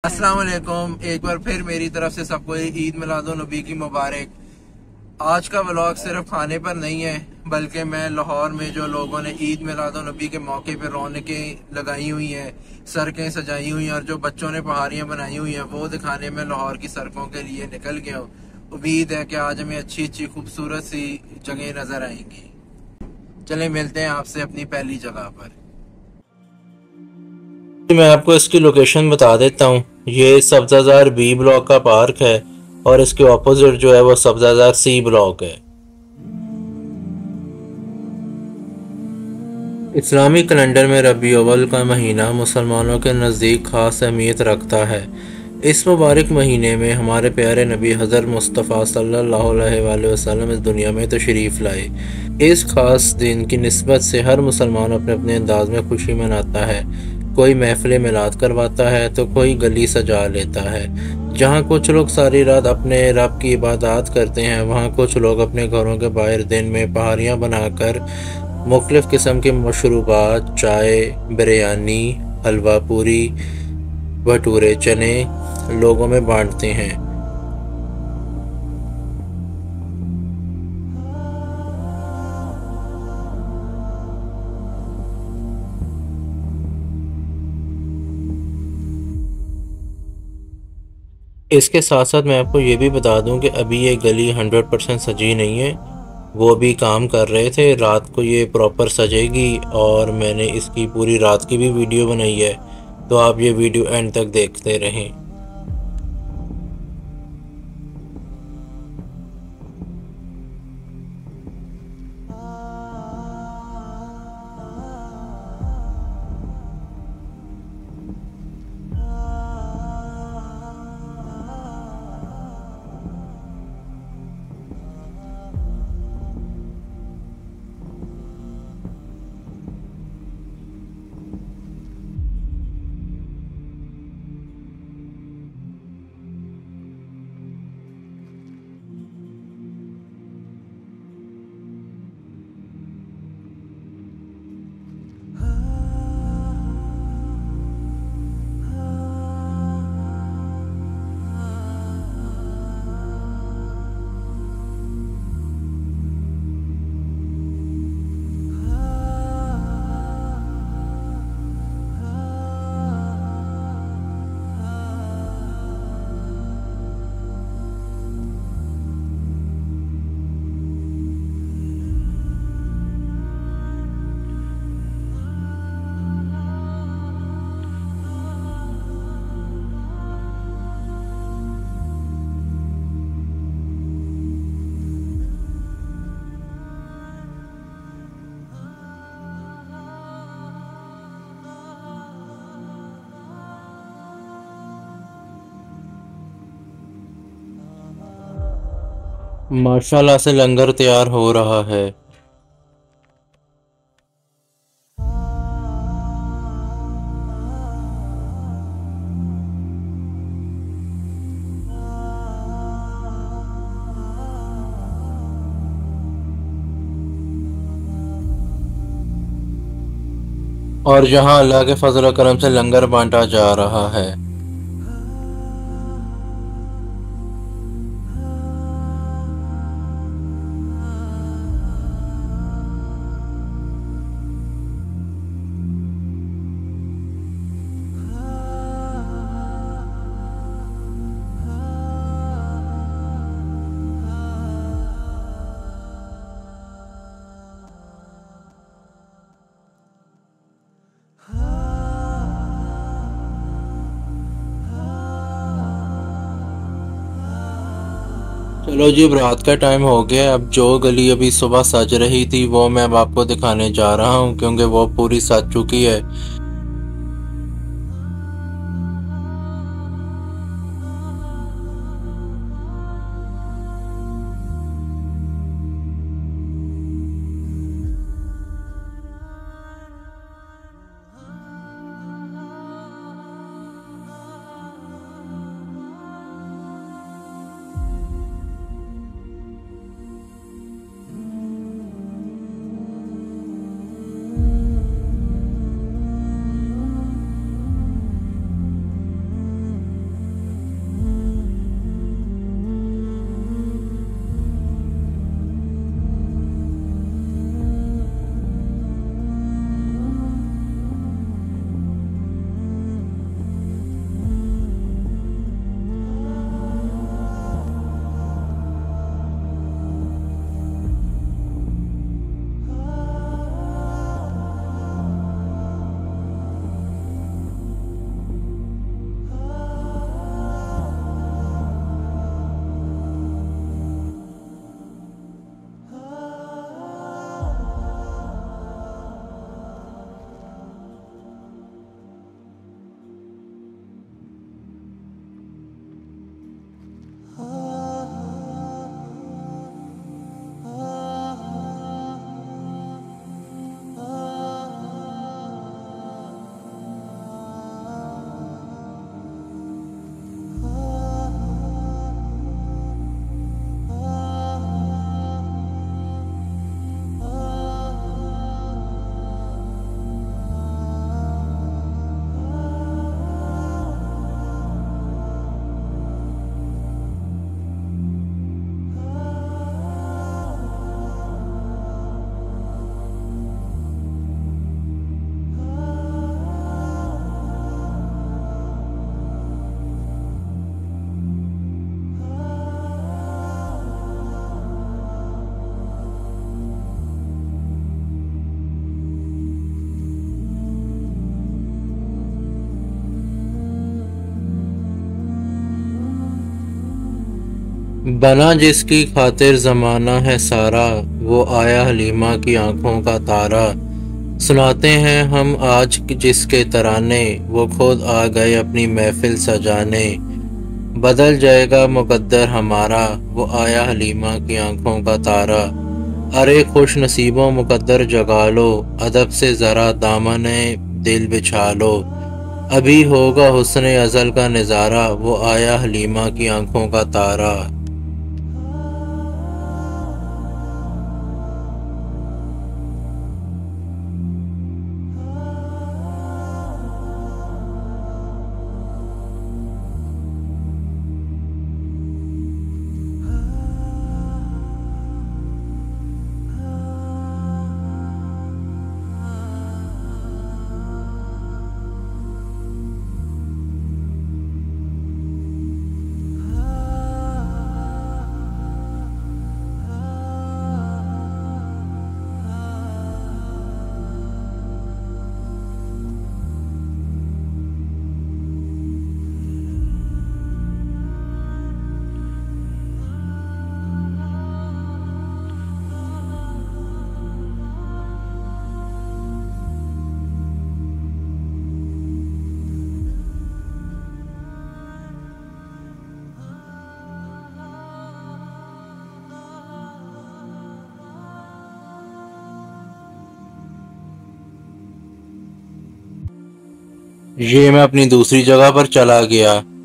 अस्सलाम वालेकुम। एक बार फिर मेरी तरफ से सबको ईद मिलादुन्नबी की मुबारक। आज का व्लॉग सिर्फ खाने पर नहीं है, बल्कि मैं लाहौर में जो लोगों ने ईद मिलादुन्नबी के मौके पर रौनकें लगाई हुई हैं, सड़कें सजाई हुई हैं और जो बच्चों ने पहाड़ियाँ बनाई हुई हैं वो दिखाने में लाहौर की सड़कों के लिए निकल गया हूँ। उम्मीद है कि आज हमें अच्छी अच्छी खूबसूरत सी जगह नजर आएंगी। चले मिलते हैं आपसे अपनी पहली जगह पर। मैं आपको इसकी लोकेशन बता देता हूँ। ये सब्जाजार बी ब्लॉक का पार्क है और इसके ऑपोजिट जो है वो सब्जाजार सी ब्लॉक है। इस्लामी कैलेंडर में रबी अव्वल का महीना मुसलमानों के नज़दीक ख़ास अहमियत रखता है। इस मुबारक महीने में हमारे प्यारे नबी हज़रत मुस्तफ़ा सल्लल्लाहु अलैहि वसल्लम इस दुनिया में तशरीफ़ लाए। इस ख़ास दिन की निस्बत से हर मुसलमान अपने अपने अंदाज में खुशी मनाता है। कोई महफ़िल मिलाद करवाता है तो कोई गली सजा लेता है। जहाँ कुछ लोग सारी रात अपने रब की इबादत करते हैं, वहाँ कुछ लोग अपने घरों के बाहर दिन में पहाड़ियाँ बनाकर मुख्तलिफ़ किस्म के मशरूबात, चाय, बिरयानी, हलवा पूरी, भटूरे चने लोगों में बांटते हैं। इसके साथ साथ मैं आपको ये भी बता दूं कि अभी ये गली 100% सजी नहीं है। वो भी काम कर रहे थे, रात को ये प्रॉपर सजेगी और मैंने इसकी पूरी रात की भी वीडियो बनाई है, तो आप ये वीडियो एंड तक देखते रहें। माशाल्लाह से लंगर तैयार हो रहा है। और जहां अल्लाह के फजल करम से लंगर बांटा जा रहा है। चलो जी, अब रात का टाइम हो गया। अब जो गली अभी सुबह सज रही थी वो मैं अब आपको दिखाने जा रहा हूँ, क्योंकि वो पूरी सज चुकी है। बना जिसकी खातिर ज़माना है सारा, वो आया हलीमा की आंखों का तारा। सुनाते हैं हम आज जिसके तराने, वो खुद आ गए अपनी महफिल सजाने। बदल जाएगा मुकद्दर हमारा, वो आया हलीमा की आंखों का तारा। अरे खुश नसीबों मुकद्दर जगा लो, अदब से ज़रा दामने दिल बिछा लो। अभी होगा हुस्ने अज़ल का नज़ारा, वो आया हलीमा की आंखों का तारा। ये मैं अपनी दूसरी जगह पर चला गया।